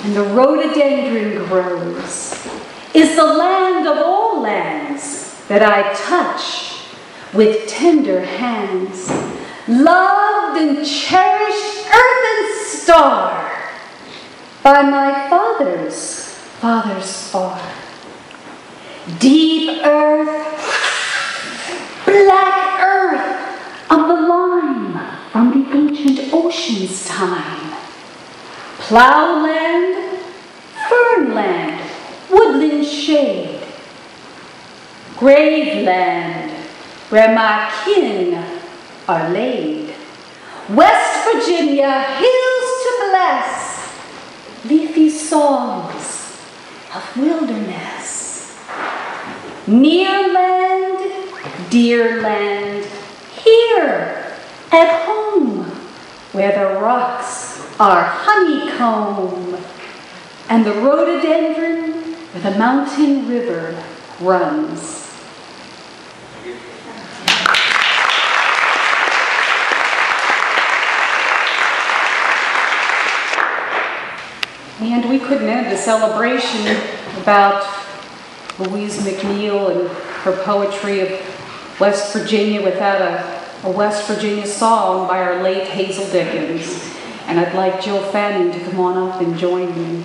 and the rhododendron grows, is the land of all lands that I touch with tender hands, loved and cherished earth and star by my father's far. Deep earth, black earth of the lime from the ancient ocean's time. Plowland, fernland, woodland shade. Graveland, where my kin are laid. West Virginia, hills to bless, leafy songs of wilderness. Near land, dear land, here at home, where the rocks are honeycomb, and the rhododendron where the mountain river runs. And we couldn't end the celebration about Louise McNeil and her poetry of West Virginia without a West Virginia song by our late Hazel Dickens. And I'd like Jill Fanning to come on up and join me.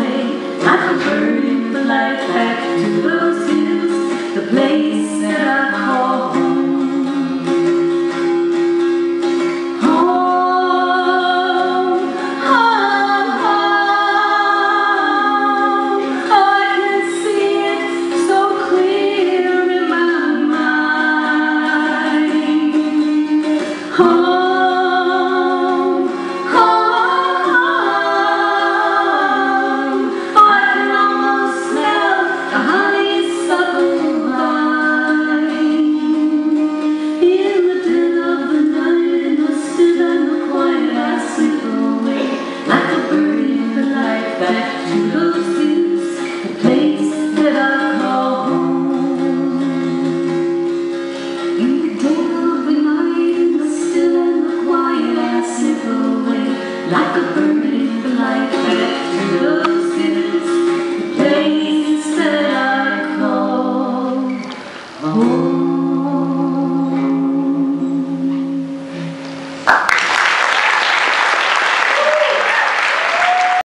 Like a bird in the light back to those hills, the place that I